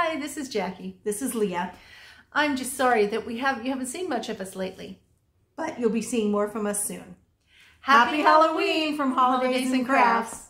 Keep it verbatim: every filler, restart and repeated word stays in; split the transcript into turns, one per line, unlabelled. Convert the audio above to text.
Hi, this is Jackie.
This is Leah.
I'm just sorry that we have you haven't seen much of us lately.
But you'll be seeing more from us soon.
Happy,
Happy Halloween from Holidays and Crafts.